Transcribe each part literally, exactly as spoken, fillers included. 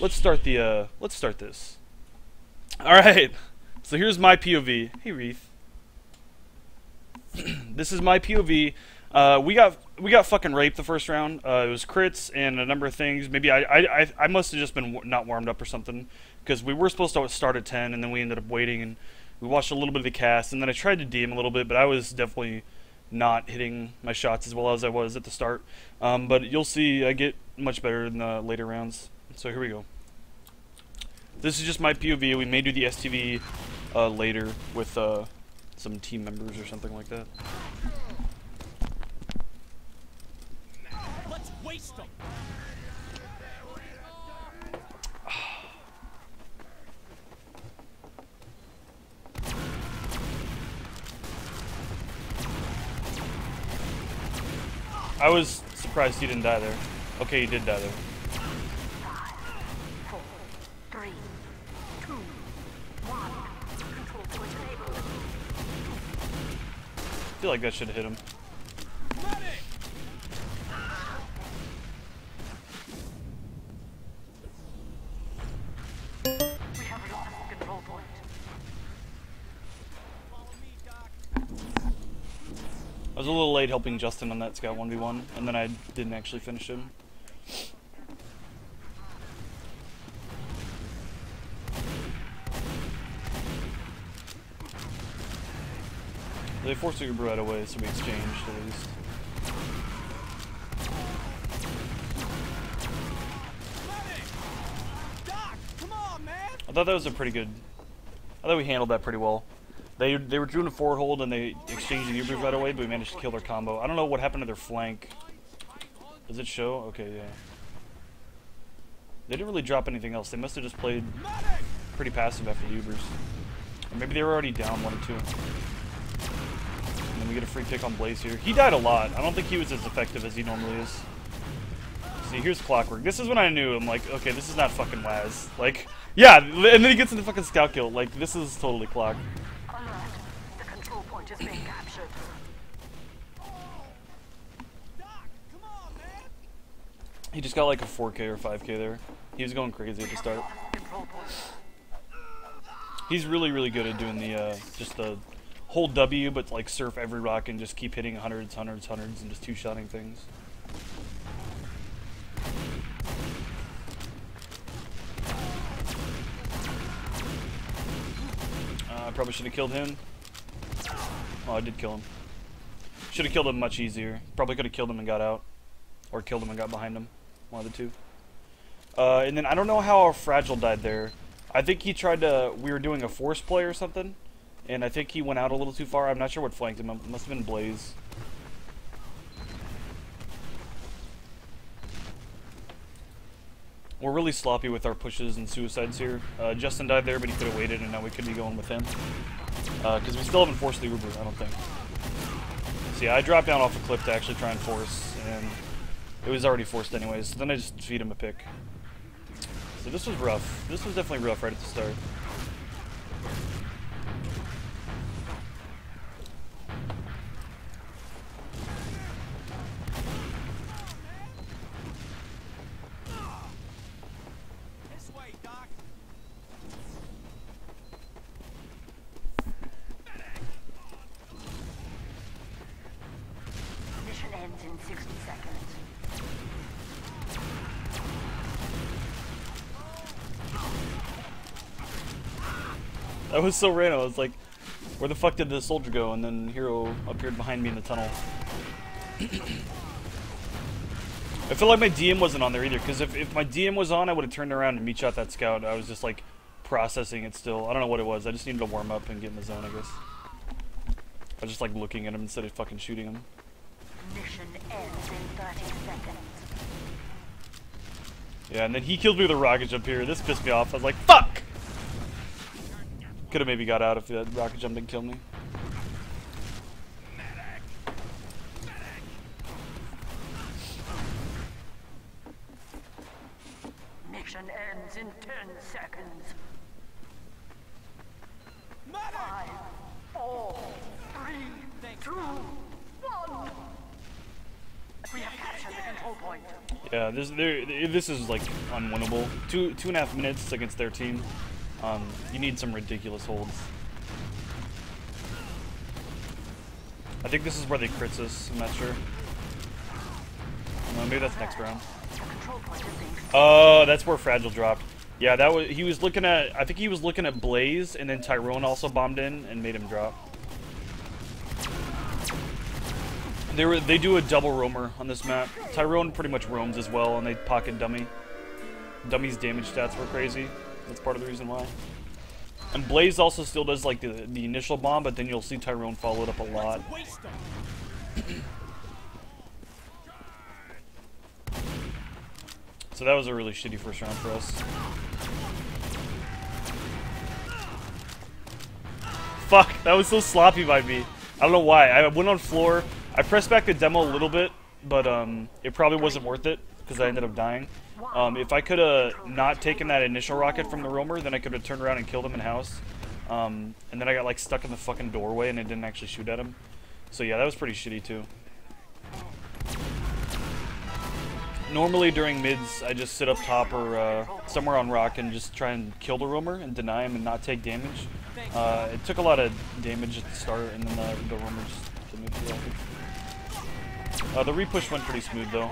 let's start the uh, let's start this. All right. So here's my P O V. Hey, Reef. This is my P O V. Uh, we got we got fucking raped the first round. Uh, it was crits and a number of things. Maybe I I I, I must have just been w not warmed up or something, because we were supposed to start at ten and then we ended up waiting and we watched a little bit of the cast and then I tried to D M a little bit, but I was definitely not hitting my shots as well as I was at the start. Um, but you'll see I get much better in the later rounds. So here we go. This is just my P O V. We may do the S T V uh, later with uh, some team members or something like that. Let's waste them. I was surprised he didn't die there. Okay, he did die there. I feel like that should have hit him. We have lost the control point. I was a little late helping Justin on that scout one v one, and then I didn't actually finish him. They forced the Uber right away, so we exchanged at least. Doc, come on, man. I thought that was a pretty good. I thought we handled that pretty well. They they were doing a forward hold and they exchanged the Ubers right away, but we managed to kill their combo. I don't know what happened to their flank. Does it show? Okay, yeah. They didn't really drop anything else. They must have just played pretty passive after the Ubers. Or maybe they were already down one or two. And then we get a free pick on Blaze here. He died a lot. I don't think he was as effective as he normally is. See, here's Clockwork. This is when I knew. I'm like, okay, this is not fucking Laz. Like, yeah, and then he gets into fucking scout kill. Like, this is totally Clock. Alert. The control point is being captured. Doc, come on, man. He just got like a four K or five K there. He was going crazy at the start. Control point. He's really, really good at doing the, uh, just the hold W, but like surf every rock and just keep hitting hundreds, hundreds, hundreds, and just two-shotting things. Uh, I probably should have killed him. Oh, I did kill him. Should have killed him much easier. Probably could have killed him and got out. Or killed him and got behind him. One of the two. Uh, and then I don't know how our Fragile died there. I think he tried to... We were doing a force play or something. And I think he went out a little too far. I'm not sure what flanked him. It must have been Blaze. We're really sloppy with our pushes and suicides here. Uh, Justin died there, but he could have waited, and now we could be going with him. Because uh, we still haven't forced the Uber, I don't think. So yeah, I dropped down off a cliff to actually try and force, and it was already forced anyways. So then I just feed him a pick. So this was rough. This was definitely rough right at the start. In sixty seconds. That was so random. I was like, where the fuck did the soldier go? And then Hero appeared behind me in the tunnel. I feel like my D M wasn't on there either, because if, if my D M was on, I would have turned around and meat shot that scout. I was just like processing it still. I don't know what it was. I just needed to warm up and get in the zone, I guess. I was just like looking at him instead of fucking shooting him. Mission ends in thirty seconds. Yeah, and then he killed me with a rocket jump here. This pissed me off. I was like, fuck! Could have maybe got out if that rocket jump didn't kill me. Mission ends in ten seconds. Five, four, three, two, one. We have captured the control point. Yeah, this there this is like unwinnable. Two two and a half minutes against their team. Um, you need some ridiculous holds. I think this is where they crits us. I'm not sure. No, maybe that's next round. The control point is being Oh, that's where Fragile dropped. Yeah, that was he was looking at. I think he was looking at Blaze, and then Tyrone also bombed in and made him drop. They were they do a double roamer on this map. Tyrone pretty much roams as well, and they pocket Dummy. Dummy's damage stats were crazy. That's part of the reason why. And Blaze also still does like the the initial bomb, but then you'll see Tyrone follow it up a lot. Waste them. So that was a really shitty first round for us. Fuck, that was so sloppy by me. I don't know why. I went on floor. I pressed back the demo a little bit, but um, it probably wasn't worth it because I ended up dying. Um, if I could have not taken that initial rocket from the roamer, then I could have turned around and killed him in house. Um, and then I got like stuck in the fucking doorway and it didn't actually shoot at him. So yeah, that was pretty shitty too. Normally during mids, I just sit up top or uh, somewhere on rock and just try and kill the roamer and deny him and not take damage. Uh, it took a lot of damage at the start, and then the, the roamer just killed me too often. Uh, the repush went pretty smooth though.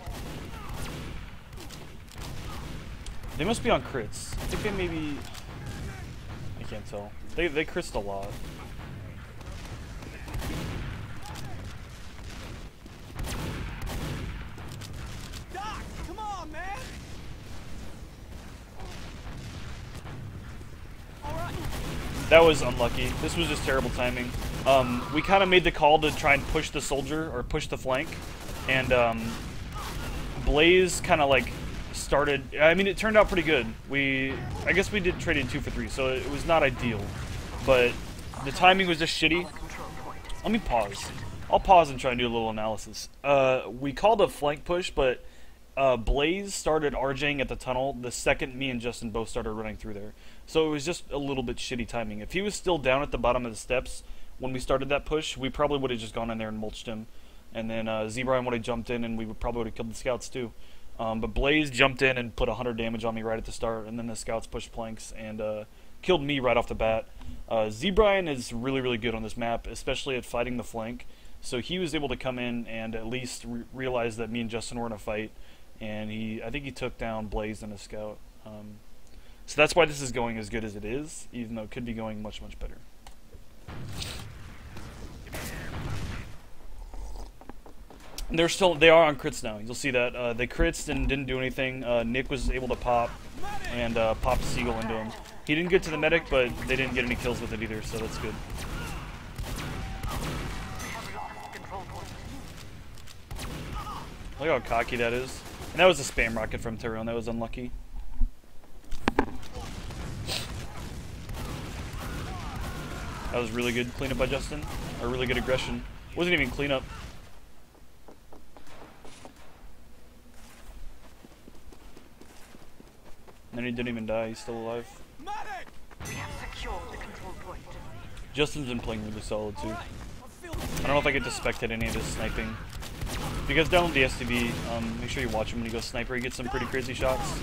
They must be on crits. I think they maybe... I can't tell. They, they crits a lot. Doc, come on, man. All right. That was unlucky. This was just terrible timing. Um, we kind of made the call to try and push the soldier, or push the flank, and um, Blaze kind of like started. I mean, it turned out pretty good. We, I guess we did trade in two for three, so it was not ideal, but the timing was just shitty. Let me pause. I'll pause and try and do a little analysis. Uh, we called a flank push, but uh, Blaze started RJing at the tunnel the second me and Justin both started running through there. So it was just a little bit shitty timing. If he was still down at the bottom of the steps when we started that push, we probably would have just gone in there and mulched him. And then uh, Z-Brian would have jumped in and we would probably would have killed the scouts too. Um, but Blaze jumped in and put one hundred damage on me right at the start, and then the scouts pushed planks and uh, killed me right off the bat. Uh, Z-Brian is really, really good on this map, especially at fighting the flank. So he was able to come in and at least re realize that me and Justin were in a fight, and he, I think he took down Blaze and a scout. Um, so that's why this is going as good as it is, even though it could be going much, much better. And they're still, they are on crits now. You'll see that uh, they crits and didn't do anything. Uh, Nick was able to pop and uh, pop a Seagull into him. He didn't get to the medic, but they didn't get any kills with it either, so that's good. Look how cocky that is. And that was a spam rocket from Tyrone. That was unlucky. That was really good cleanup by Justin. Or really good aggression. Wasn't even cleanup. And then he didn't even die. He's still alive. Medic! We have secured the control point. Justin's been playing really solid too. I don't know if I get to spectate any of his sniping. If you guys download the S T V, um, make sure you watch him when he goes sniper. He gets some pretty crazy shots.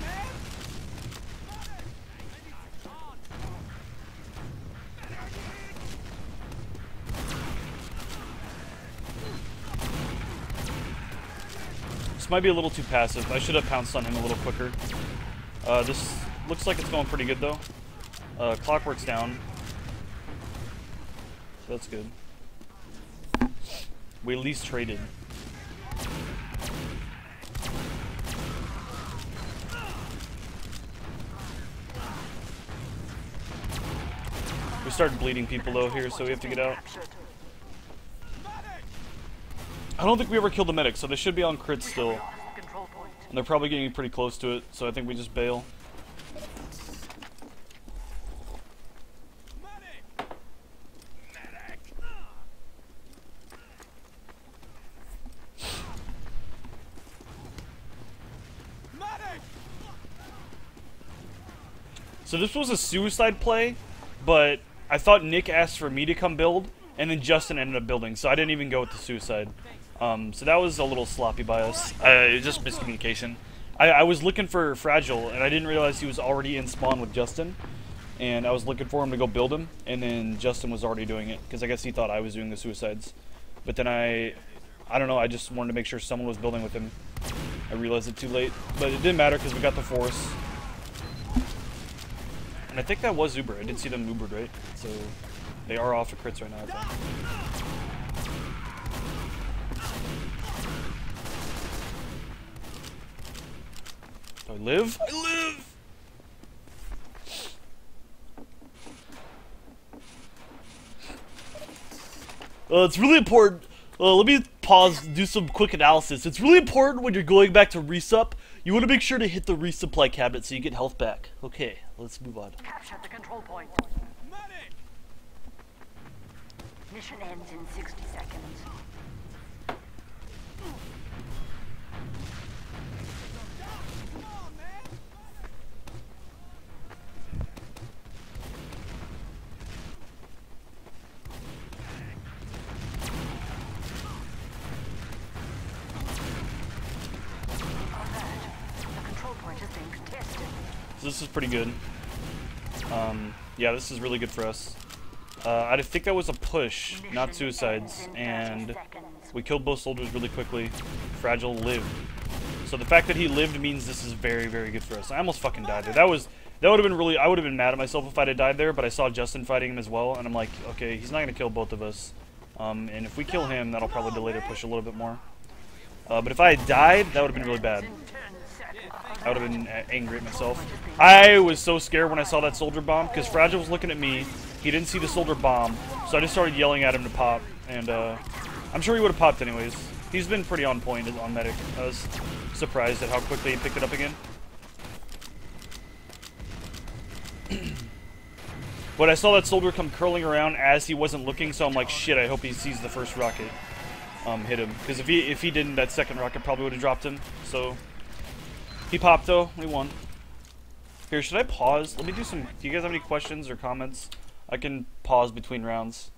This might be a little too passive. I should have pounced on him a little quicker. Uh, this looks like it's going pretty good though. Uh, Clockwork's down. So that's good. We at least traded. We started bleeding people though here, so we have to get out. I don't think we ever killed the medic, so they should be on crits still. And they're probably getting pretty close to it, so I think we just bail. So this was a suicide play, but I thought Nick asked for me to come build, and then Justin ended up building, so I didn't even go with the suicide. Um, so that was a little sloppy by us. Uh, it was just miscommunication. I, I was looking for Fragile, and I didn't realize he was already in spawn with Justin. And I was looking for him to go build him, and then Justin was already doing it, because I guess he thought I was doing the suicides. But then I, I don't know, I just wanted to make sure someone was building with him. I realized it too late, but it didn't matter because we got the force. And I think that was Uber. I did see them Ubered, right? So they are off of crits right now, I think. Do I live? I live! Uh, it's really important. Uh, let me pause, do some quick analysis. It's really important when you're going back to resup. You want to make sure to hit the resupply cabinet so you get health back. Okay, let's move on. Capture the control point. Medic! Mission ends in sixty seconds. Come on, man! The control point is being contested. So this is pretty good. Um, yeah, this is really good for us. Uh, I think that was a push, not suicides, and we killed both soldiers really quickly. Fragile lived. So the fact that he lived means this is very, very good for us. I almost fucking died there. That was, that would have been really, I would have been mad at myself if I'd have died there, but I saw Justin fighting him as well, and I'm like, okay, he's not going to kill both of us. Um, and if we kill him, that'll probably delay their push a little bit more. Uh, but if I had died, that would have been really bad. I would have been angry at myself. I was so scared when I saw that soldier bomb, because Fragile was looking at me. He didn't see the soldier bomb, so I just started yelling at him to pop, and uh, I'm sure he would have popped anyways. He's been pretty on point on medic. I was surprised at how quickly he picked it up again. But I saw that soldier come curling around as he wasn't looking, so I'm like, shit, I hope he sees the first rocket um, hit him. Because if he, if he didn't, that second rocket probably would have dropped him. So he popped, though. We won. Here, should I pause? Let me do some... Do you guys have any questions or comments? I can pause between rounds.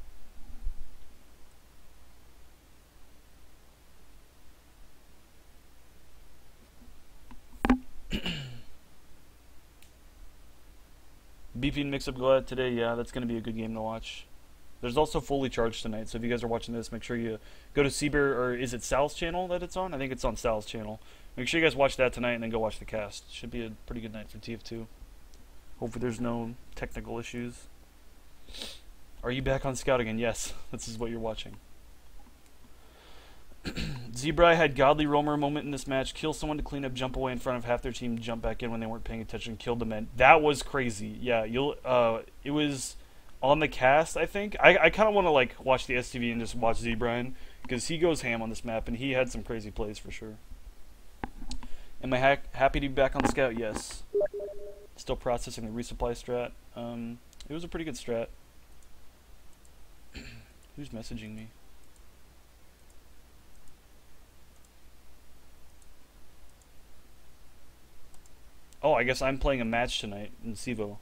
B P and Mix-Up Glad today, yeah, that's going to be a good game to watch. There's also Fully Charged tonight, so if you guys are watching this, make sure you go to Seaber, or is it Sal's channel that it's on? I think it's on Sal's channel. Make sure you guys watch that tonight and then go watch the cast. Should be a pretty good night for T F two. Hopefully there's no technical issues. Are you back on Scout again? Yes, this is what you're watching. Zebra had godly roamer moment in this match. Kill someone to clean up, jump away in front of half their team, jump back in when they weren't paying attention, killed the men. That was crazy. Yeah, you'll. Uh, it was on the cast, I think. I, I kind of want to like watch the S T V and just watch Zebra because he goes ham on this map and he had some crazy plays for sure. Am I ha happy to be back on Scout? Yes. Still processing the resupply strat. Um, it was a pretty good strat. Who's messaging me? Oh, I guess I'm playing a match tonight in Civo.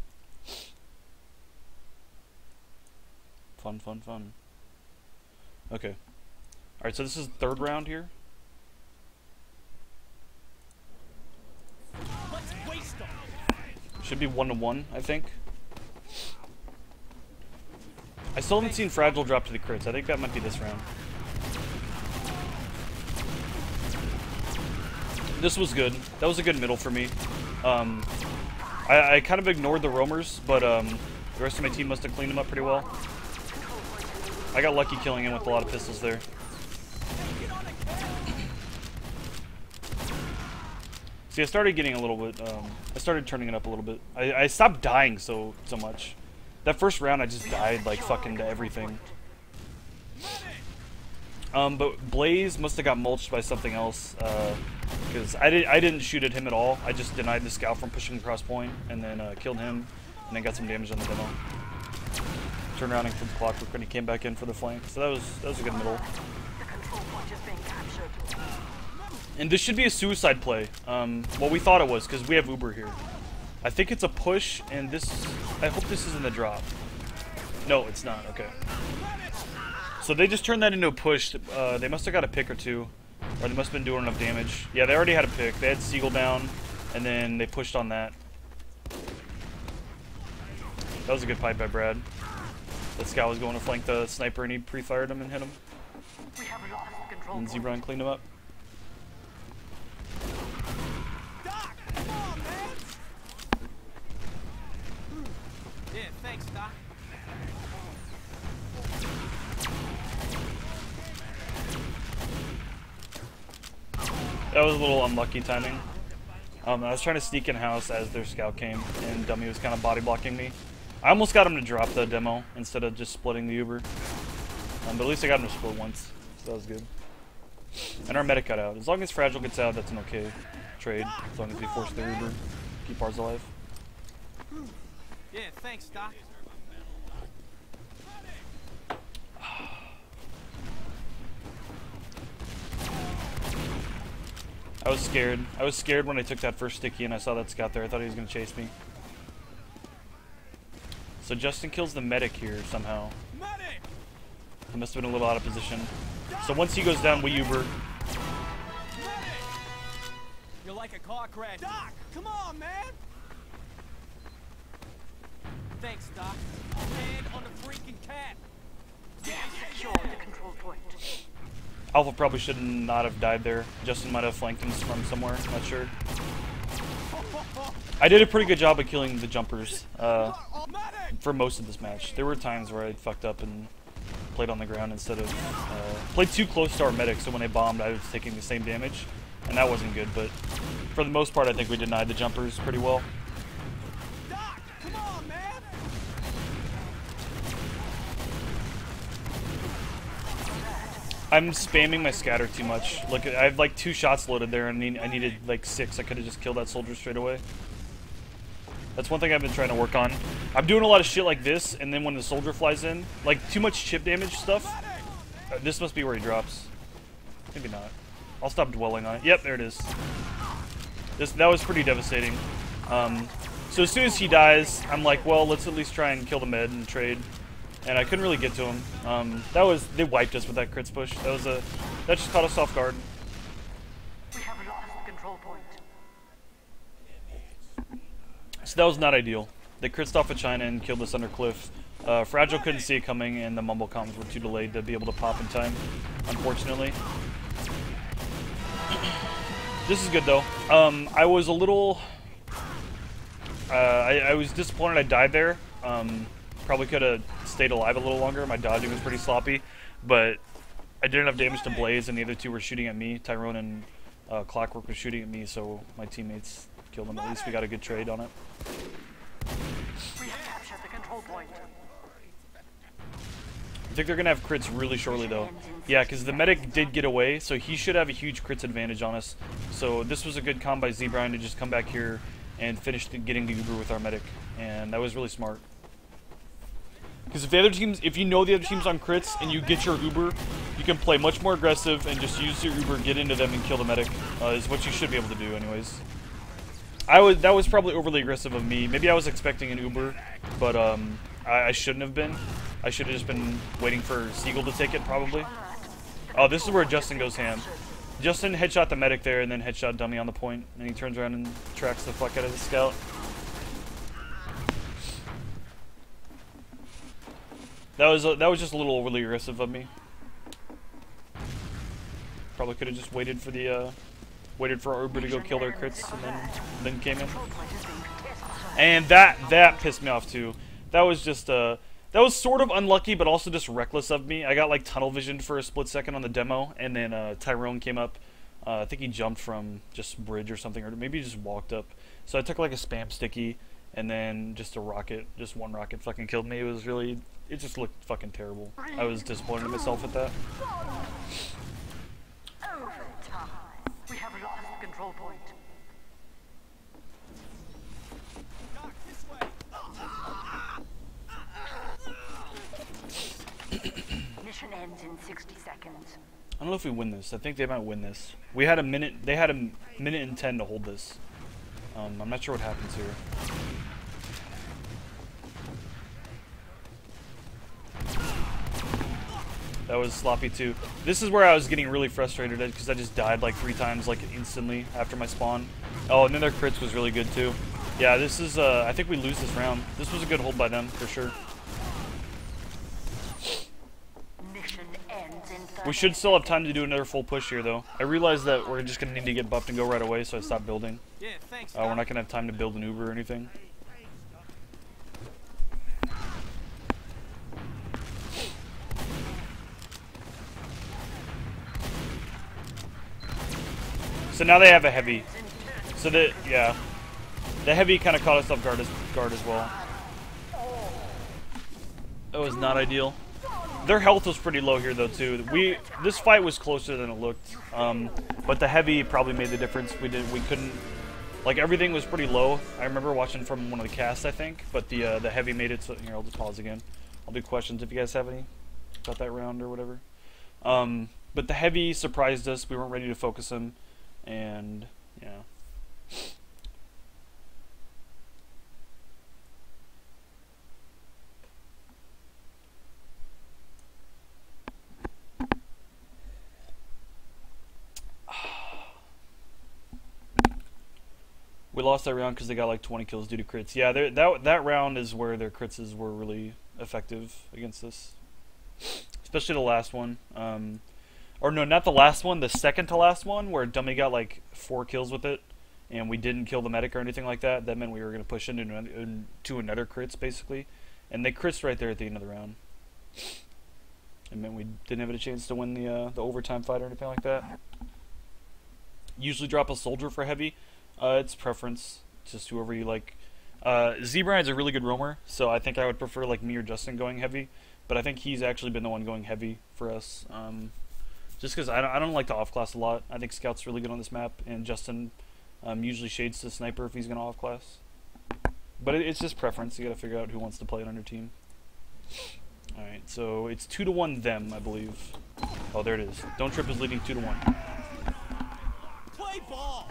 Fun, fun, fun. Okay. Alright, so this is third round here. Should be one to one, I think. I still haven't seen Fragile drop to the crits. I think that might be this round. This was good. That was a good middle for me. Um, I, I kind of ignored the roamers, but um, the rest of my team must have cleaned them up pretty well. I got lucky killing him with a lot of pistols there. See, I started getting a little bit, um, I started turning it up a little bit. I, I stopped dying so so much. That first round, I just died like fucking to everything. Um, but Blaze must have got mulched by something else, because uh, I, did, I didn't shoot at him at all. I just denied the scout from pushing across point, and then uh, killed him, and then got some damage on the demo. Turned around and killed the Clockwork when he came back in for the flank. So that was that was a good middle. And this should be a suicide play. Um, well, we thought it was, because we have Uber here. I think it's a push, and this... I hope this isn't the drop. No, it's not. Okay. So they just turned that into a push. Uh, they must have got a pick or two. Or they must have been doing enough damage. Yeah, they already had a pick. They had Seagull down, and then they pushed on that. That was a good fight by Brad. That scout was going to flank the sniper, and he pre-fired him and hit him. We have lost control And point. Zebron cleaned him up. Doc, come on, man. Yeah, thanks, Doc. That was a little unlucky timing. Um, I was trying to sneak in house as their scout came, and Dummy was kind of body blocking me. I almost got him to drop the demo instead of just splitting the Uber. Um, but at least I got him to split once, so that was good. And our medic got out. As long as Fragile gets out, that's an okay trade. As long as we force their Uber, keep ours alive. Yeah, thanks, Doc. I was scared. I was scared when I took that first sticky and I saw that scout there. I thought he was going to chase me. So Justin kills the medic here somehow. Medic! He must have been a little out of position. So once he goes down, we Uber. Medic! You're like a car crash. Doc, come on, man! Thanks, Doc. Hand on the freaking cat. Secure the control point. Alpha probably should not have died there. Justin might have flanked him from somewhere. Not sure. I did a pretty good job of killing the jumpers uh, Medic! for most of this match. There were times where I fucked up and played on the ground instead of uh, played too close to our medic. So when they bombed, I was taking the same damage, and that wasn't good. But for the most part, I think we denied the jumpers pretty well. Doc, come on, man! I'm spamming my scatter too much. Look, I have like two shots loaded there, and I, need, I needed like six. I could have just killed that soldier straight away. That's one thing I've been trying to work on. I'm doing a lot of shit like this, and then when the soldier flies in, like too much chip damage stuff. Uh, this must be where he drops. Maybe not. I'll stop dwelling on it. Yep, there it is. This that was pretty devastating. Um, so as soon as he dies, I'm like, well, let's at least try and kill the med and trade. And I couldn't really get to him. Um, that was they wiped us with that crits push. That was a that just caught us off guard. We have lost control point. So that was not ideal. They critsed off of China and killed us under cliff. Uh, Fragile couldn't see it coming, and the mumble comms were too delayed to be able to pop in time, unfortunately. This is good though. Um, I was a little. Uh, I, I was disappointed I died there. Um, probably could have stayed alive a little longer. My dodging was pretty sloppy, but I did enough damage to Blaze, and the other two were shooting at me. Tyrone and uh, Clockwork were shooting at me, so my teammates killed them. At least we got a good trade on it. We have captured the control point. I think they're gonna have crits really shortly though. Yeah, because the medic did get away, so he should have a huge crits advantage on us. So this was a good comm by Zebron to just come back here and finish the, getting the Uber with our medic, and that was really smart. Because if the other teams, if you know the other team's on crits and you get your Uber, you can play much more aggressive and just use your Uber, get into them, and kill the medic. Uh, is what you should be able to do, anyways. I was that was probably overly aggressive of me. Maybe I was expecting an Uber, but um, I, I shouldn't have been. I should have just been waiting for Seagull to take it, probably. Oh, this is where Justin goes ham. Justin headshot the medic there, and then headshot Dummy on the point, and he turns around and tracks the fuck out of the scout. That was a, that was just a little overly aggressive of me. Probably could have just waited for the uh, waited for our Uber to go kill their crits, and then then came in. And that that pissed me off too. That was just uh that was sort of unlucky, but also just reckless of me. I got like tunnel visioned for a split second on the demo, and then uh, Tyrone came up. Uh, I think he jumped from just bridge or something, or maybe he just walked up. So I took like a spam sticky, and then just a rocket, just one rocket fucking killed me. It was really, it just looked fucking terrible. I was disappointed in myself at that. Overtime. We have lost control point. Doc, this way! Mission ends in sixty seconds. I don't know if we win this. I think they might win this. We had a minute. They had a minute and ten to hold this. Um, I'm not sure what happens here. That was sloppy too. This is where I was getting really frustrated at because I just died like three times like instantly after my spawn. Oh, and then their crits was really good too. Yeah, this is, uh, I think we lose this round. This was a good hold by them, for sure. Mission ends in We should still have time to do another full push here, though. I realize that we're just going to need to get buffed and go right away, so I stopped building. Yeah, thanks. Uh, we're not going to have time to build an Uber or anything. So now they have a heavy. So the, yeah. The heavy kind of caught us off guard as, guard as well. That was not ideal. Their health was pretty low here though too. We this fight was closer than it looked, um, but the heavy probably made the difference. We did we couldn't like everything was pretty low. I remember watching from one of the casts I think, but the uh, the heavy made it. So here I'll just pause again. I'll do questions if you guys have any about that round or whatever. Um, but the heavy surprised us. We weren't ready to focus him, and yeah. We lost that round because they got like twenty kills due to crits. Yeah, that that round is where their crits were really effective against us, especially the last one. Um, or no, not the last one, the second to last one, where Dummy got like four kills with it, and we didn't kill the medic or anything like that. That meant we were going to push into another, into another crits basically, and they crits right there at the end of the round. It meant we didn't have a chance to win the uh, the overtime fight or anything like that. Usually drop a soldier for heavy. Uh, it's preference, just whoever you like. Uh, Z-Brian's a really good roamer, so I think I would prefer like me or Justin going heavy, but I think he's actually been the one going heavy for us, um, just because I don't, I don't like to off-class a lot. I think Scout's really good on this map, and Justin um, usually shades to Sniper if he's going to off-class. But it, it's just preference. You got to figure out who wants to play it on your team. Alright, so it's two to one them, I believe. Oh, there it is. Don't Trip is leading two to one. Play ball.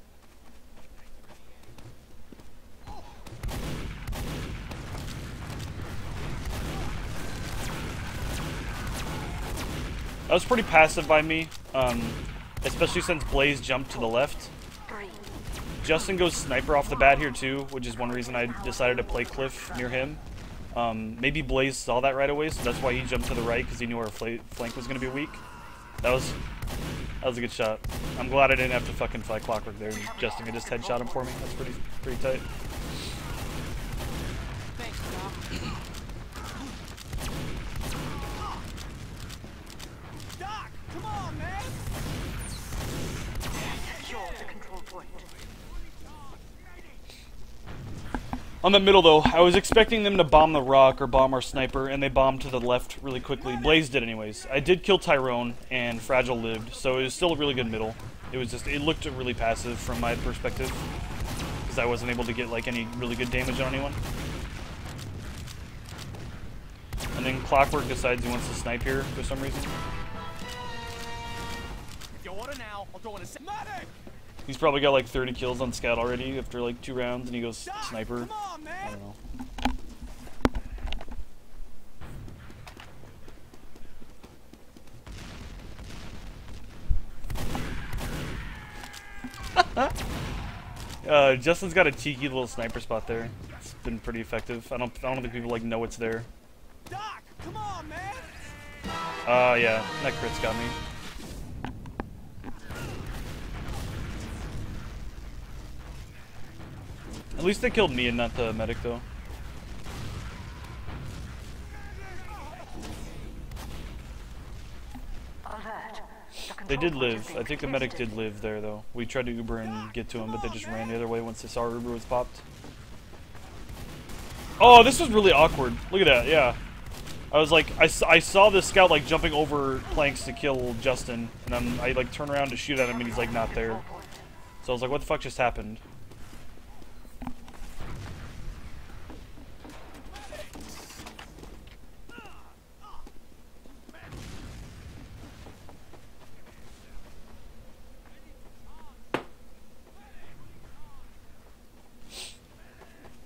That was pretty passive by me, um, especially since Blaze jumped to the left. three. Justin goes Sniper off the bat here too, which is one reason I decided to play Cliff near him. Um, maybe Blaze saw that right away, so that's why he jumped to the right, because he knew our fl flank was going to be weak. That was that was a good shot. I'm glad I didn't have to fucking fight Clockwork there. Justin could just headshot him for me. That's pretty pretty tight. Thanks, Doc. Doc, come on, man. Secure the control point. On the middle, though, I was expecting them to bomb the rock or bomb our sniper, and they bombed to the left really quickly. Blaze did anyways. I did kill Tyrone, and Fragile lived, so it was still a really good middle. It was just, it looked really passive from my perspective, because I wasn't able to get, like, any really good damage on anyone. And then Clockwork decides he wants to snipe here for some reason. If you order now, I'll throw in a se- Medic! He's probably got like thirty kills on Scout already after like two rounds, and he goes Doc, sniper. come on, man. I don't know. uh, Justin's got a cheeky little sniper spot there. It's been pretty effective. I don't, I don't think people like know it's there. Doc, come on, man. Uh, yeah, that crit's got me. At least they killed me and not the medic, though. Alert. The They control did point live. is being I think the medic contested. did live there, though. We tried to Uber and get to him, but they just ran the other way once they saw our Uber was popped. Oh, this was really awkward. Look at that, yeah. I was like, I, I saw this scout like jumping over planks to kill Justin, and then I like turn around to shoot at him, and he's like not there. So I was like, what the fuck just happened?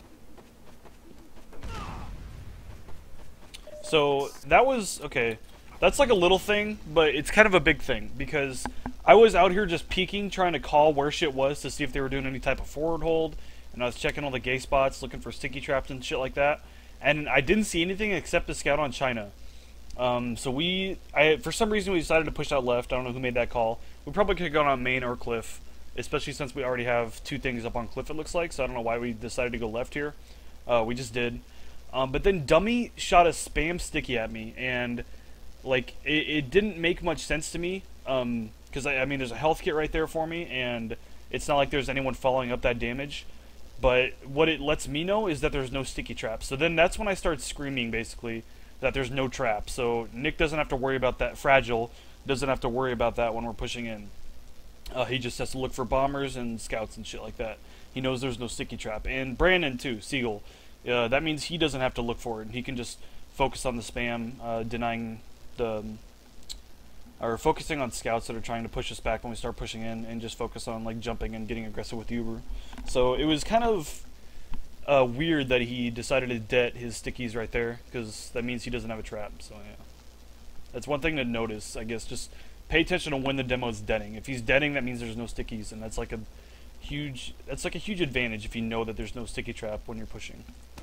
So that was okay. That's like a little thing, but it's kind of a big thing, because I was out here just peeking, trying to call where shit was to see if they were doing any type of forward hold, and I was checking all the gay spots, looking for sticky traps and shit like that, and I didn't see anything except a scout on China. Um, so we, I, for some reason we decided to push out left. I don't know who made that call. We probably could have gone on main or cliff, especially since we already have two things up on cliff, it looks like, so I don't know why we decided to go left here. Uh, we just did. Um, but then Dummy shot a spam sticky at me, and like it, it didn't make much sense to me, um, because I, I mean there's a health kit right there for me, and it's not like there's anyone following up that damage. But what it lets me know is that there's no sticky traps. So then that's when I start screaming, basically, that there's no trap. So Nick doesn't have to worry about that. Fragile doesn't have to worry about that when we're pushing in. Uh, he just has to look for bombers and scouts and shit like that. He knows there's no sticky trap. And Brandon too, Siegel. Uh, that means he doesn't have to look for it. He can just focus on the spam, uh, denying the, or focusing on scouts that are trying to push us back when we start pushing in, and just focus on like jumping and getting aggressive with Uber. So it was kind of uh, weird that he decided to det his stickies right there, because that means he doesn't have a trap. So yeah, that's one thing to notice, I guess. Just pay attention to when the demo's deading. If he's deading, that means there's no stickies, and that's like a huge that's like a huge advantage if you know that there's no sticky trap when you're pushing.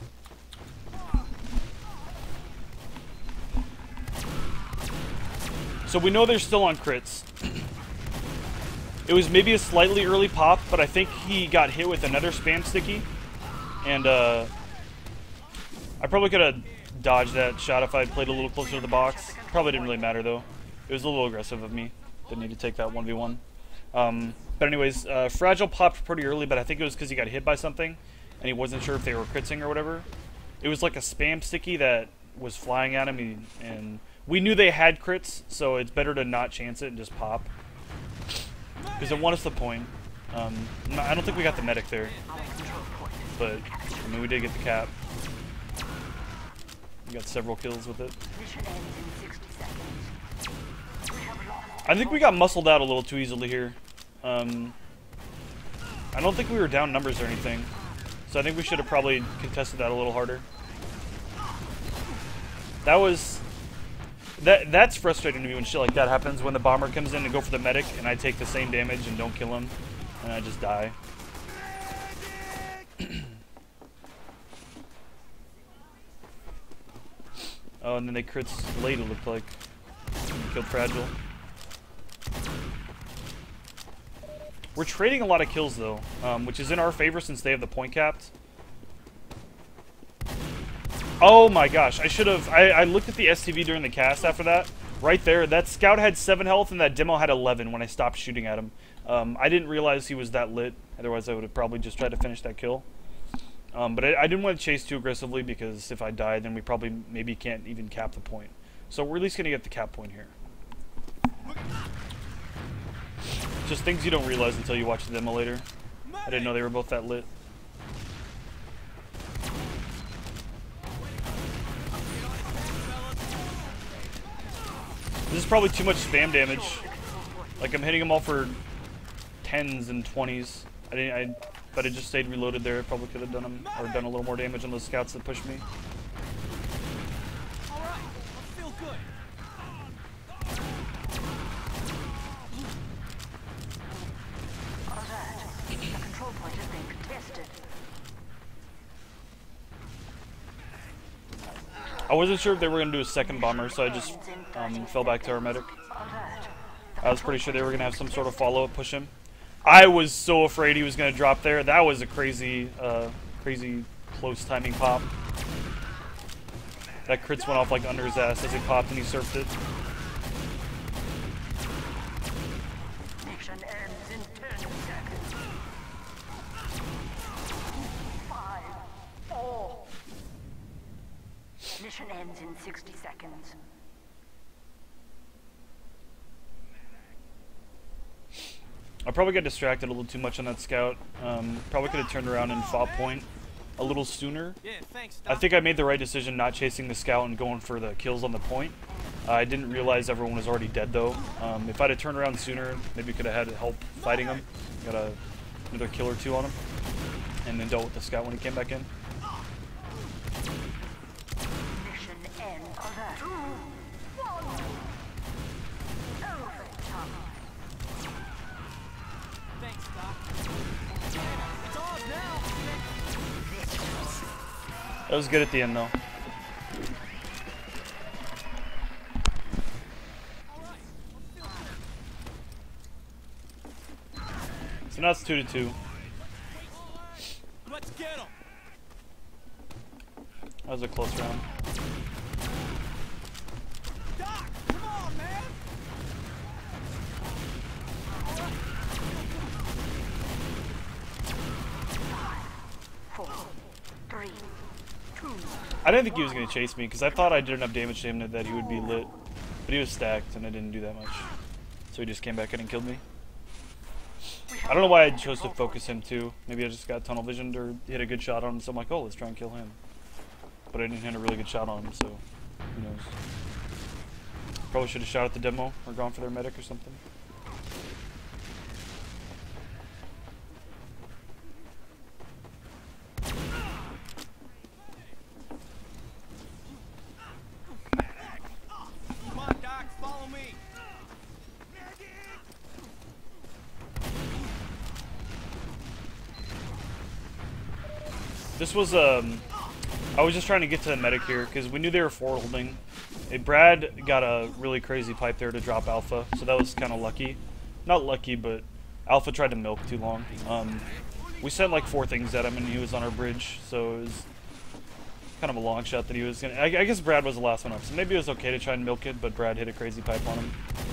So we know they're still on crits. It was maybe a slightly early pop, but I think he got hit with another spam sticky, and uh, I probably could have dodged that shot if I played a little closer to the box. Probably didn't really matter though. It was a little aggressive of me. Didn't need to take that one v one. Um, but anyways, uh, Fragile popped pretty early, but I think it was because he got hit by something, and he wasn't sure if they were critsing or whatever. It was like a spam sticky that was flying at him, and we knew they had crits, so it's better to not chance it and just pop, because it won us the point. Um, I don't think we got the medic there, but I mean we did get the cap. We got several kills with it. I think we got muscled out a little too easily here. Um, I don't think we were down numbers or anything, so I think we should have probably contested that a little harder. That was that that's frustrating to me when shit like that happens, when the bomber comes in to go for the medic and I take the same damage and don't kill him, and I just die. Oh, and then they crits late, it looked like. And killed Fragile. We're trading a lot of kills though, um, which is in our favor since they have the point capped. Oh my gosh, I should have, I, I looked at the S T V during the cast after that. Right there, that scout had seven health and that demo had eleven when I stopped shooting at him. Um, I didn't realize he was that lit, otherwise I would have probably just tried to finish that kill. Um, but I, I didn't want to chase too aggressively, because if I died then we probably maybe can't even cap the point. So we're at least going to get the cap point here. Just things you don't realize until you watch the demo later. I didn't know they were both that lit. This is probably too much spam damage. Like, I'm hitting them all for tens and twenties. I didn't. I, if I just stayed reloaded there, I probably could have done them or done a little more damage on those scouts that pushed me. All right, I feel good. Alert. The control point has been contested. I wasn't sure if they were going to do a second bomber, so I just um, fell back to our medic. I was pretty sure they were going to have some sort of follow-up push him. I was so afraid he was going to drop there. That was a crazy, uh, crazy close timing pop. That crits went off like under his ass as it popped and he surfed it. Mission ends in ten seconds. Five, four. Mission ends in sixty seconds. I probably got distracted a little too much on that scout. Um, probably could have turned around and fought point a little sooner. Yeah, thanks, Doc. I think I made the right decision not chasing the scout and going for the kills on the point. Uh, I didn't realize everyone was already dead though. Um, if I'd have turned around sooner, maybe could have had help fighting him. Got a, another kill or two on him. And then dealt with the scout when he came back in. Mission ends. Alert. Two, one. It's ours now. That was good at the end, though. So now it's two to two. Let's get him. That was a close round. Doc, come on, man. Four, three, two. I didn't think he was going to chase me because I thought I did enough damage to him that he would be lit. But he was stacked and I didn't do that much. So he just came back in and killed me. I don't know why I chose to focus him too. Maybe I just got tunnel visioned or hit a good shot on him, so I'm like, oh, let's try and kill him. But I didn't hit a really good shot on him, so who knows. Probably should have shot at the demo or gone for their medic or something. Come on, Doc, follow me. This was, um, I was just trying to get to the medic here because we knew they were forward holding. Hey, Brad got a really crazy pipe there to drop Alpha, so that was kind of lucky. Not lucky, but Alpha tried to milk too long. Um, we sent like four things at him and he was on our bridge, so it was kind of a long shot that he was gonna. I, I guess Brad was the last one up, so maybe it was okay to try and milk it, but Brad hit a crazy pipe on him.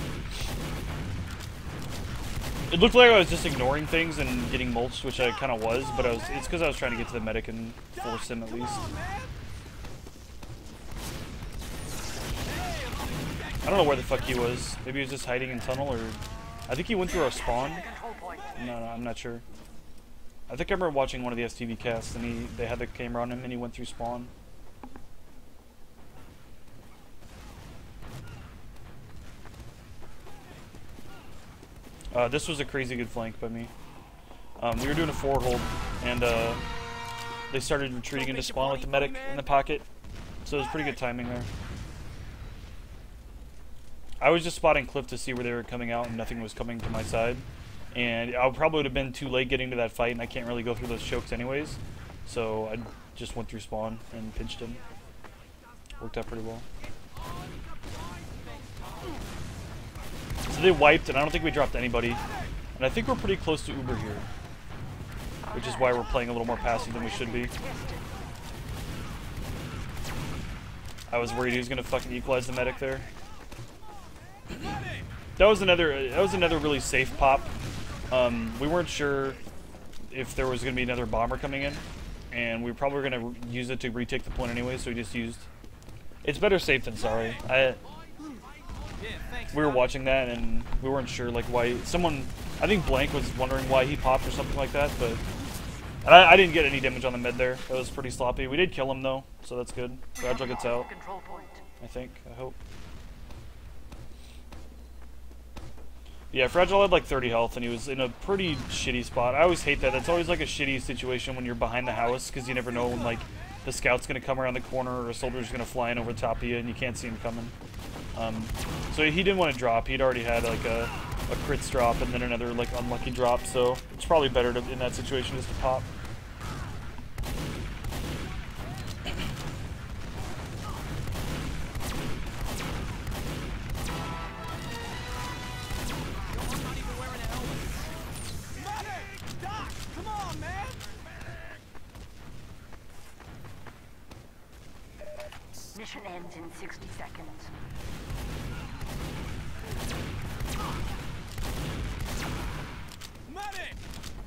It looked like I was just ignoring things and getting mulched, which I kind of was, but I was. It's because I was trying to get to the medic and force him at least. I don't know where the fuck he was. Maybe he was just hiding in tunnel, or I think he went through our spawn. No, no, I'm not sure. I think I remember watching one of the S T V casts, and he they had the camera on him, and he went through spawn. Uh, this was a crazy good flank by me. Um, we were doing a forward hold, and uh, they started retreating into spawn with the medic in the pocket, so it was pretty good timing there. I was just spotting Cliff to see where they were coming out, and nothing was coming to my side. And I probably would have been too late getting to that fight, and I can't really go through those chokes anyways. So I just went through spawn and pinched him. Worked out pretty well. So they wiped, and I don't think we dropped anybody. And I think we're pretty close to Uber here, which is why we're playing a little more passive than we should be. I was worried he was gonna fucking equalize the medic there. That was another. That was another really safe pop. Um, we weren't sure if there was gonna be another bomber coming in, and we were probably gonna use it to retake the point anyway. So we just used. It's better safe than sorry. I. We were watching that and we weren't sure like why someone. I think Blank was wondering why he popped or something like that, but and I, I didn't get any damage on the mid there. That was pretty sloppy. We did kill him though, so that's good. Fragile gets out. I think. I hope. Yeah, Fragile had like thirty health, and he was in a pretty shitty spot. I always hate that. That's always like a shitty situation when you're behind the house, because you never know when like the scout's gonna come around the corner or a soldier's gonna fly in over top of you, and you can't see him coming. Um, so he didn't want to drop. He'd already had like a, a crits drop and then another like unlucky drop. So it's probably better to, in that situation just to pop. Mission ends in sixty seconds. Medic!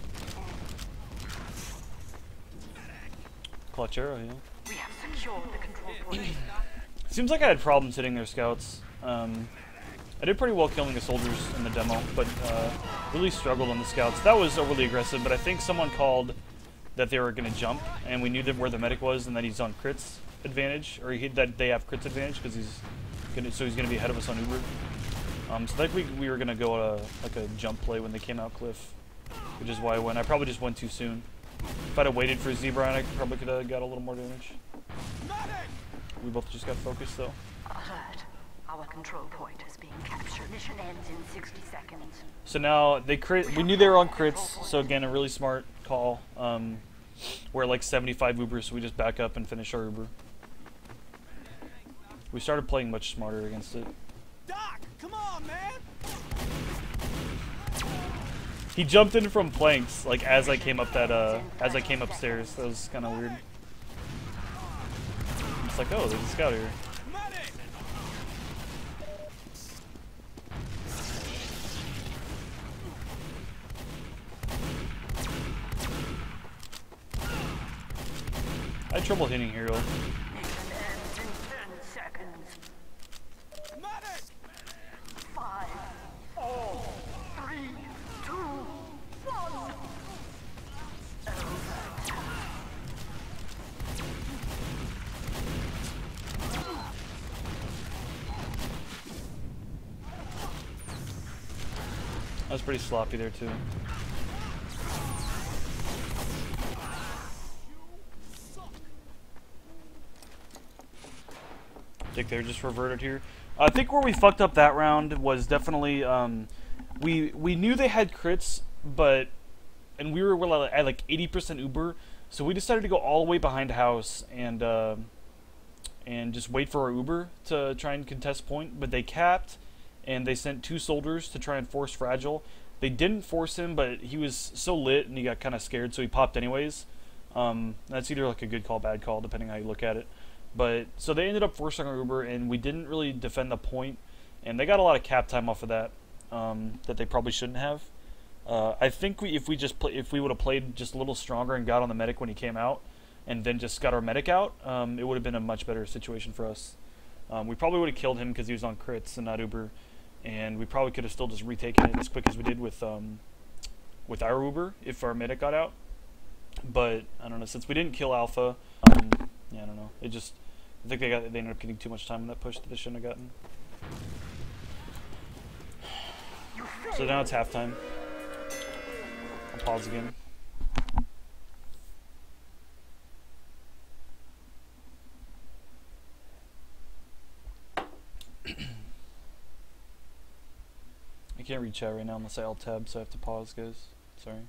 Clutch arrow, yeah. We have secured the control point. Seems like I had problems hitting their scouts. Um, I did pretty well killing the soldiers in the demo, but uh, really struggled on the scouts. That was overly aggressive, but I think someone called that they were going to jump, and we knew that where the medic was and that he's on crits advantage, or he, that they have crits advantage because he's gonna, so he's going to be ahead of us on Uber. Um, so I think we, we were going to go uh, like a jump play when they came out Cliff, which is why I went. I probably just went too soon. If I'd have waited for Zebra, I probably could have got a little more damage. We both just got focused though. Alert. Our control point is being captured. Mission ends in sixty seconds. So now they crit. We knew they were on crits. So again, a really smart call. Um, we're like seventy-five Ubers, so we just back up and finish our Uber. We started playing much smarter against it. Doc, come on, man. He jumped in from flanks, like as I came up that, uh, as I came upstairs. That was kind of weird. It's like, oh, there's a scout here. Medic! I had trouble hitting Hero. Mission ends in ten seconds. Medic! Five, four, three, two, one. I was pretty sloppy there too. I think they're just reverted here. I think where we fucked up that round was definitely um, we we knew they had crits, but and we were at like eighty percent Uber, so we decided to go all the way behind house and uh, and just wait for our Uber to try and contest point. But they capped, and they sent two soldiers to try and force Fragile. They didn't force him, but he was so lit and he got kind of scared, so he popped anyways. Um, that's either like a good call, bad call, depending how you look at it. But so they ended up forcing our Uber, and we didn't really defend the point, and they got a lot of cap time off of that um, that they probably shouldn't have. Uh, I think we, if we just play, if we would have played just a little stronger and got on the medic when he came out, and then just got our medic out, um, it would have been a much better situation for us. Um, we probably would have killed him because he was on crits and not Uber, and we probably could have still just retaken it as quick as we did with um, with our Uber if our medic got out. But I don't know, since we didn't kill Alpha, um, yeah, I don't know. It just, I think they got they ended up getting too much time in that push that they shouldn't have gotten. So now it's halftime. I'll pause again. I can't read chat right now unless I alt tab, so I have to pause, guys. Sorry.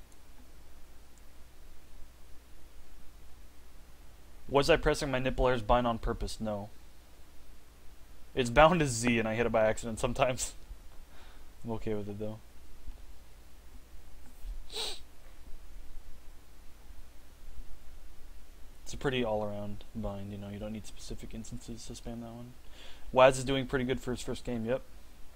Was I pressing my nipple hairs bind on purpose? No. It's bound to Z and I hit it by accident sometimes. I'm okay with it though. It's a pretty all-around bind, you know, you don't need specific instances to spam that one. Waz is doing pretty good for his first game, yep.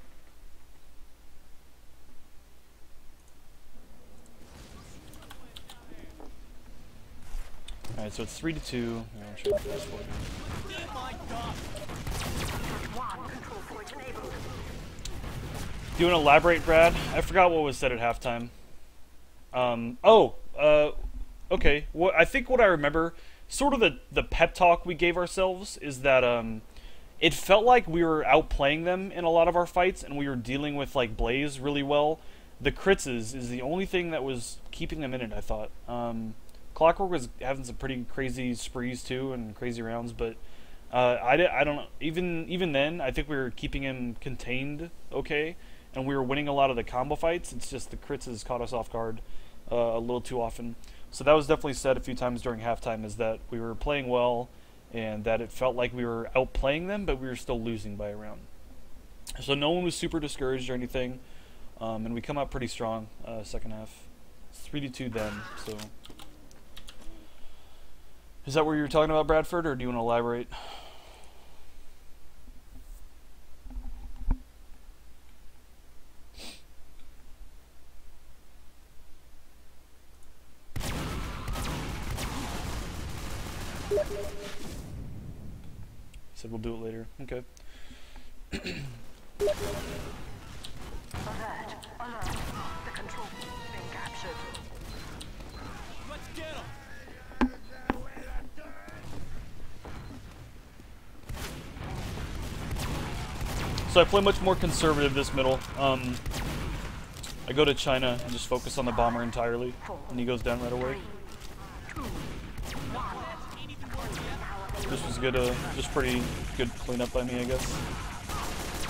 Alright, so it's three to two. Yeah, I'm sure fast forward. Do you want to elaborate, Brad? I forgot what was said at halftime. Um, oh, uh, okay. What I think what I remember, sort of the the pep talk we gave ourselves is that um, it felt like we were outplaying them in a lot of our fights, and we were dealing with like Blaze really well. The crits is, is the only thing that was keeping them in it, I thought. Um, Clockwork was having some pretty crazy sprees too and crazy rounds, but uh, I, did, I don't know. Even even then, I think we were keeping him contained okay, and we were winning a lot of the combo fights. It's just the crits has caught us off guard uh, a little too often. So that was definitely said a few times during halftime, is that we were playing well and that it felt like we were outplaying them, but we were still losing by a round. So no one was super discouraged or anything, um, and we come out pretty strong uh, second half. It's three to two then, so... Is that what you were talking about, Bradford, or do you want to elaborate? He said we'll do it later. Okay. Alert! Alert! The control is being captured. Let's get him! So I play much more conservative this middle. Um, I go to China and just focus on the bomber entirely, and he goes down right away. This was good, uh, just pretty good cleanup by me, I guess.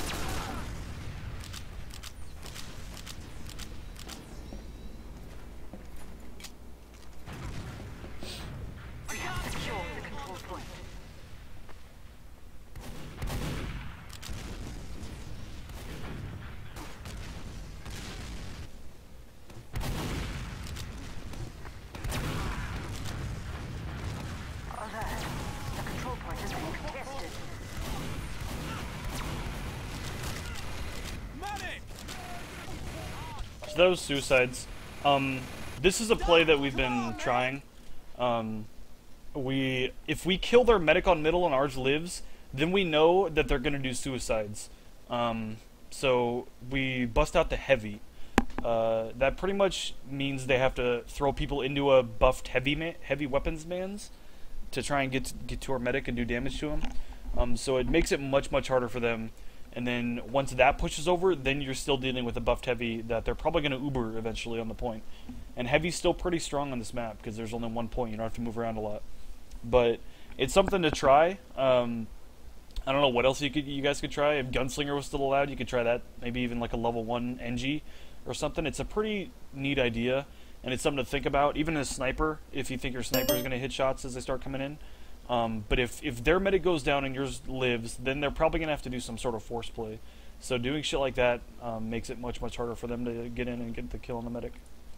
So that was suicides. Um, this is a play that we've been trying. Um, we, if we kill their medic on middle and ours lives, then we know that they're gonna do suicides. Um, so we bust out the heavy. Uh, that pretty much means they have to throw people into a buffed heavy ma heavy weapons mans to try and get to, get to our medic and do damage to him. Um, so it makes it much much harder for them. And then once that pushes over, then you're still dealing with a buffed heavy that they're probably going to uber eventually on the point. And heavy's still pretty strong on this map because there's only one point. You don't have to move around a lot. But it's something to try. Um, I don't know what else you could you guys could try. If Gunslinger was still allowed, you could try that. Maybe even like a level one N G or something. It's a pretty neat idea, and it's something to think about. Even as a sniper, if you think your sniper is going to hit shots as they start coming in. Um, but if, if their medic goes down and yours lives, then they're probably going to have to do some sort of force play. So doing shit like that um, makes it much, much harder for them to get in and get the kill on the medic.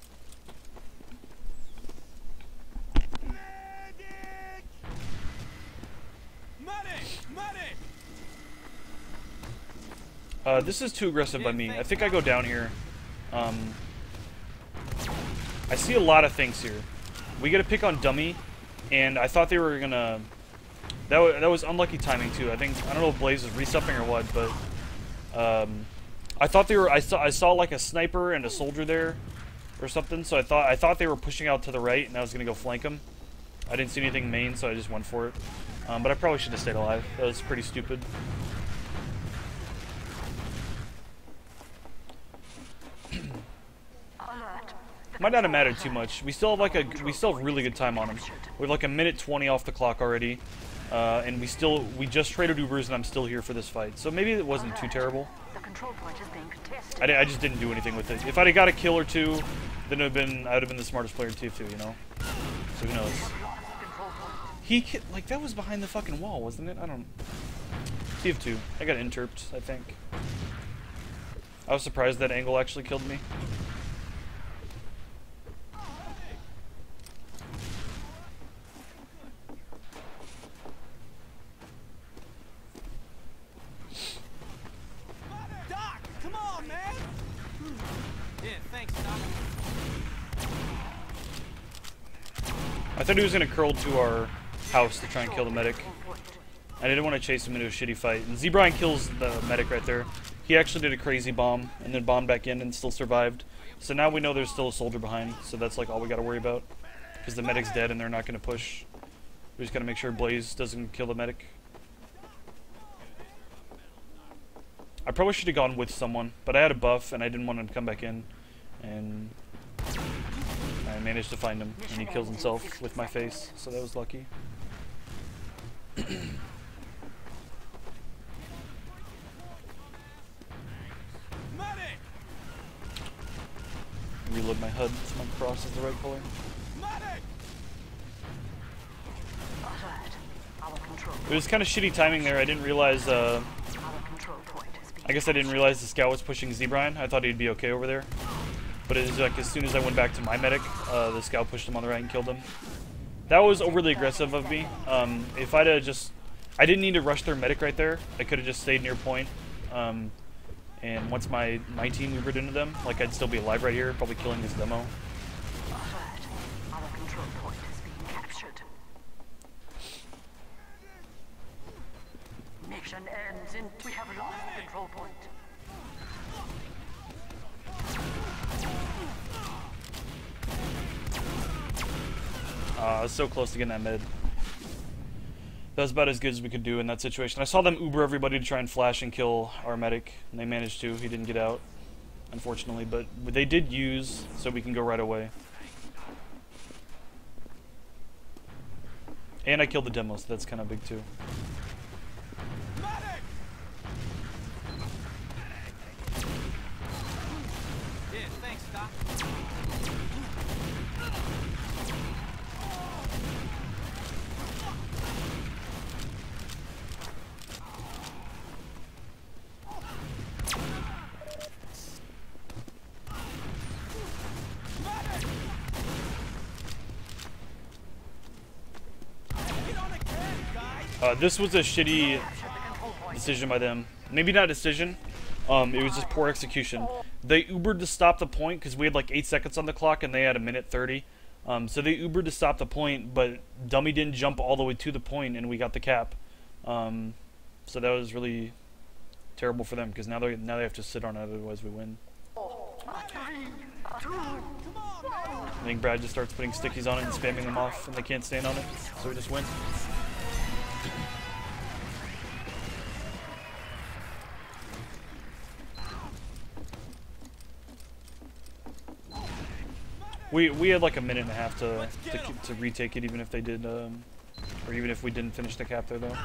Uh, this is too aggressive by me. I think I go down here. Um, I see a lot of things here. We get to pick on dummy. And I thought they were gonna. That was, that was unlucky timing too. I think I don't know if Blaze was resupping or what, but um, I thought they were. I saw I saw like a sniper and a soldier there, or something. So I thought I thought they were pushing out to the right, and I was gonna go flank them. I didn't see anything main, so I just went for it. Um, but I probably should have stayed alive. That was pretty stupid. Might not have mattered too much. We still have like a we still have really good time on him. We have like a minute twenty off the clock already, uh, and we still we just traded Ubers and I'm still here for this fight. So maybe it wasn't too terrible. I, I just didn't do anything with it. If I'd have got a kill or two, then it would have been I would have been the smartest player in T F two, you know. So who knows? He like that was behind the fucking wall, wasn't it? I don't. T F two. I got interped, I think. I was surprised that angle actually killed me. I thought he was going to curl to our house to try and kill the medic. I didn't want to chase him into a shitty fight. And Z-Brian kills the medic right there. He actually did a crazy bomb and then bombed back in and still survived. So now we know there's still a soldier behind. So that's like all we got to worry about. Because the medic's dead and they're not going to push. We just got to make sure Blaze doesn't kill the medic. I probably should have gone with someone. But I had a buff and I didn't want him to come back in. And I managed to find him, and he kills himself with my face, so that was lucky. Reload my H U D so my cross is the right color. It was kind of shitty timing there. I didn't realize, uh, I guess I didn't realize the scout was pushing Z-Brian. I thought he'd be okay over there. But it was like as soon as I went back to my medic, uh, the scout pushed him on the right and killed him. That was overly aggressive of me. Um, if I'd have just... I didn't need to rush their medic right there. I could have just stayed near point. Um, and once my, my team Ubered into them, like I'd still be alive right here, probably killing this demo. Our control point is being captured. Mission ends in... We have lost the control point. Uh, I was so close to getting that mid. That was about as good as we could do in that situation. I saw them Uber everybody to try and flash and kill our medic, and they managed to. He didn't get out, unfortunately, but they did use, so we can go right away. And I killed the demo, so that's kind of big too. Yeah, thanks, Doc. Uh, this was a shitty decision by them. Maybe not decision. Um, it was just poor execution. they Ubered to stop the point because we had like eight seconds on the clock and they had a minute thirty. Um, so they Ubered to stop the point, but Dummy didn't jump all the way to the point and we got the cap. Um, so that was really terrible for them because now they now they have to sit on it, otherwise we win. I think Brad just starts putting stickies on it and spamming them off and they can't stand on it, so we just win. We we had like a minute and a half to to, to retake it, even if they did, um, or even if we didn't finish the cap there though.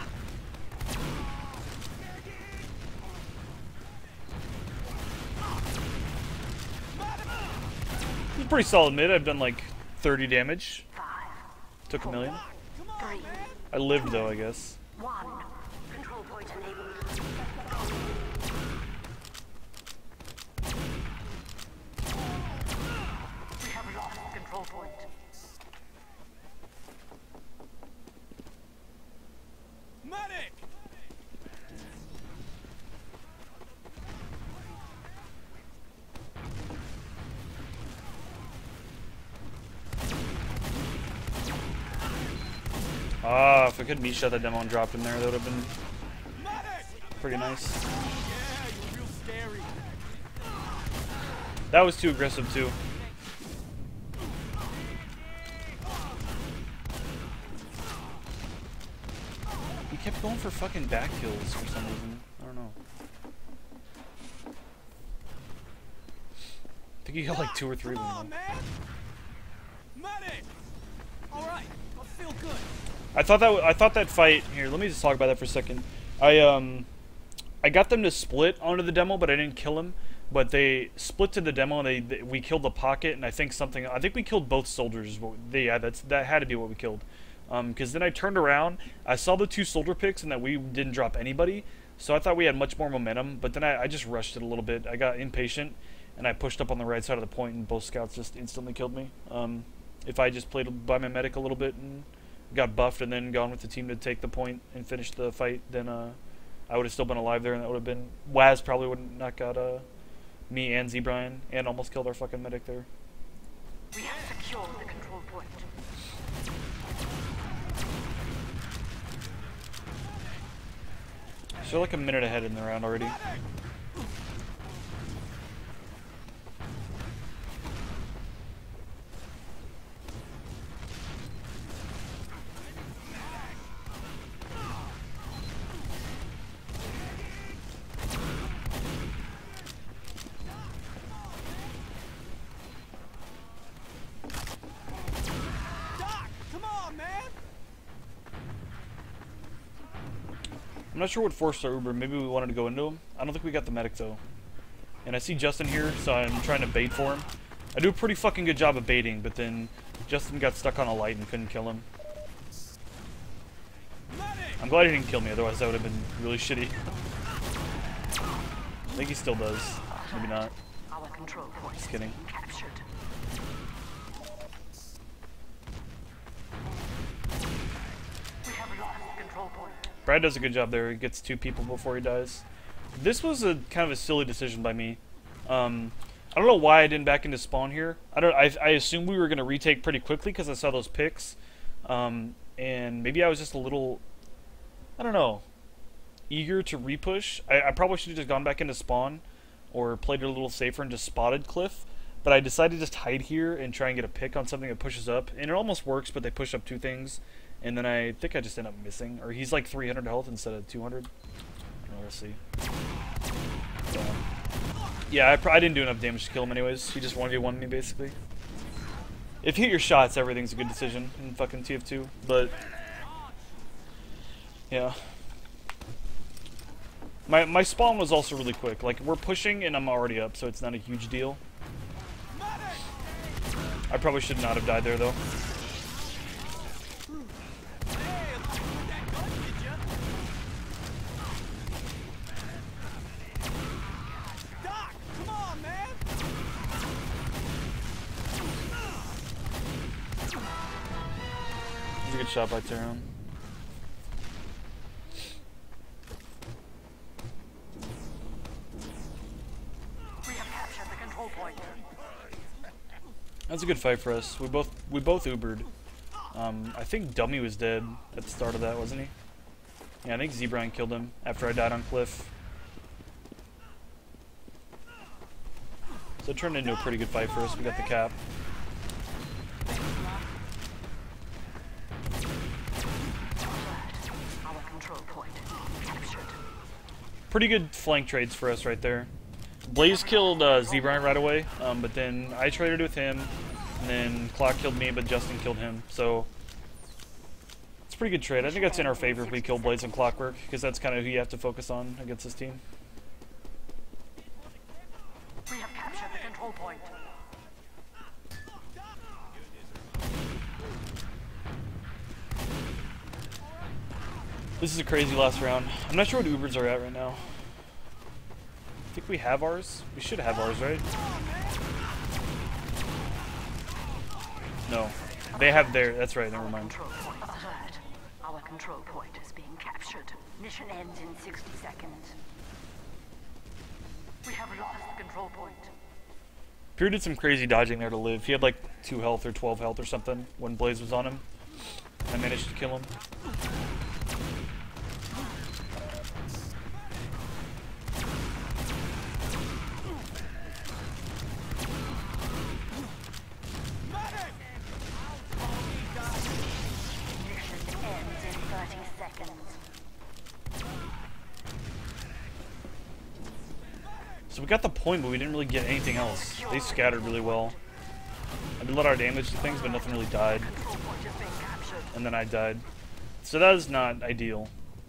It's a pretty solid mid. I've done like thirty damage. Took a million. I lived though, I guess. One. Control point enabled. We have lost control point. Medic! Ah, if I could meat shot that demo and dropped him there, that would have been Medic! pretty nice. Yeah, you're real scary. That was too aggressive too. He kept going for fucking back kills for some reason. I don't know. I think he got like two or three of Come them. on, man! Medic! Alright, I feel good. I thought that I thought that fight here. Let me just talk about that for a second. I um, I got them to split onto the demo, but I didn't kill him. But they split to the demo, and they, they we killed the pocket, and I think something. I think we killed both soldiers. But they, yeah, that's that had to be what we killed. Um, because then I turned around, I saw the two soldier picks, and that we didn't drop anybody. So I thought we had much more momentum. But then I, I just rushed it a little bit. I got impatient, and I pushed up on the right side of the point, and both scouts just instantly killed me. Um, if I just played by my medic a little bit and got buffed and then gone with the team to take the point and finish the fight, then uh, I would have still been alive there, and that would have been Waz probably would not got uh, me and Z Brian and almost killed our fucking medic there. We have secured the control point. So like a minute ahead in the round already. I'm not sure what forced our Uber. Maybe we wanted to go into him. I don't think we got the medic though. And I see Justin here, so I'm trying to bait for him. I do a pretty fucking good job of baiting, but then Justin got stuck on a light and couldn't kill him. I'm glad he didn't kill me, otherwise that would have been really shitty. I think he still does. Maybe not. Our control point Just kidding. captured. We have lost control point. Brad does a good job there. He gets two people before he dies. This was a kind of a silly decision by me. Um, I don't know why I didn't back into spawn here. I don't. I, I assumed we were going to retake pretty quickly because I saw those picks. Um, and maybe I was just a little, I don't know, eager to repush. I, I probably should have just gone back into spawn or played it a little safer and just spotted Cliff. But I decided to just hide here and try and get a pick on something that pushes up. And it almost works, but they push up two things. And then I think I just end up missing. Or he's like three hundred health instead of two hundred. I don't know, we'll see. So, yeah, I, pr I didn't do enough damage to kill him anyways. He just one v one me, basically. If you hit your shots, everything's a good decision in fucking T F two. But, yeah. My, my spawn was also really quick. Like, we're pushing and I'm already up, so it's not a huge deal. I probably should not have died there, though. He's a good shot by Taron. We have captured the point. That's a good fight for us. We both we both Ubered. Um, I think Dummy was dead at the start of that, wasn't he? Yeah, I think Zebrian killed him after I died on Cliff. So it turned into a pretty good fight for us. We got the cap. Our control point captured. Pretty good flank trades for us right there. Blaze killed uh, Zebrian right away, um, but then I traded with him, and then Clock killed me, but Justin killed him. So it's a pretty good trade. I think that's in our favor if we kill Blaze and Clockwork, because that's kind of who you have to focus on against this team. We have captured the control point. This is a crazy last round. I'm not sure what Ubers are at right now. I think we have ours. We should have ours, right? No. They have their... That's right, never mind. Control point alert. Our control point is being captured. Mission ends in sixty seconds. We have lost the control point. Pure did some crazy dodging there to live. He had like two health or twelve health or something when Blaze was on him. I managed to kill him. Mission ends in thirty seconds. So we got the point, but we didn't really get anything else. They scattered really well. I did a lot of damage to things, but nothing really died. Control point is being captured. And then I died. So that is not ideal.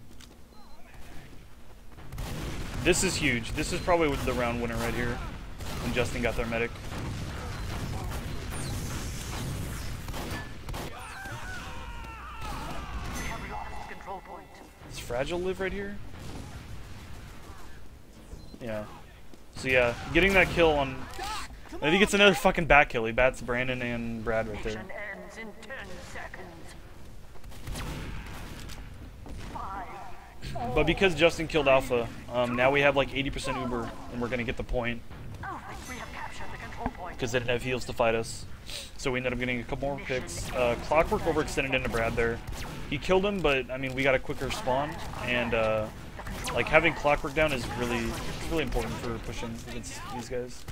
This is huge. This is probably the round winner right here. When Justin got their medic. We have lost control point. Does Fragile live right here? Yeah. So yeah, getting that kill on... I think it's another fucking bat kill. He bats Brandon and Brad right there. Mission ends in ten seconds. Five. But because Justin killed Alpha, um, now we have like eighty percent Uber, and we're gonna get the point. Oh, we have captured the control point. Because they didn't have heals to fight us. So we ended up getting a couple more picks. Uh, Clockwork overextended into Brad there. He killed him, but I mean, we got a quicker spawn, and uh, like having Clockwork down is really, it's really important for pushing against these guys.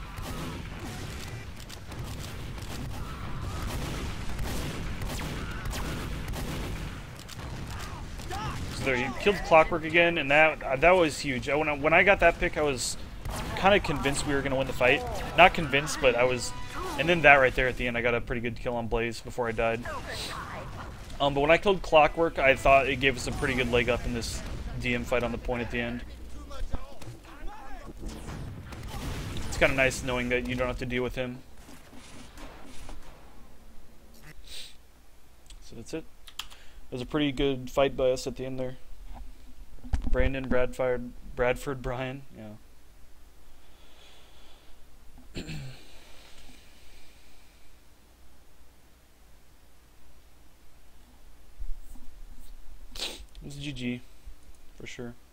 So there, he killed Clockwork again, and that uh, that was huge. I, when I, when I got that pick, I was kind of convinced we were gonna win the fight. Not convinced, but I was. And then that right there at the end, I got a pretty good kill on Blaze before I died. Um, but when I killed Clockwork, I thought it gave us a pretty good leg up in this D M fight on the point at the end. It's kind of nice knowing that you don't have to deal with him. So that's it. It was a pretty good fight by us at the end there. Brandon, Bradford, Bradford, Brian, yeah. It was G G, for sure.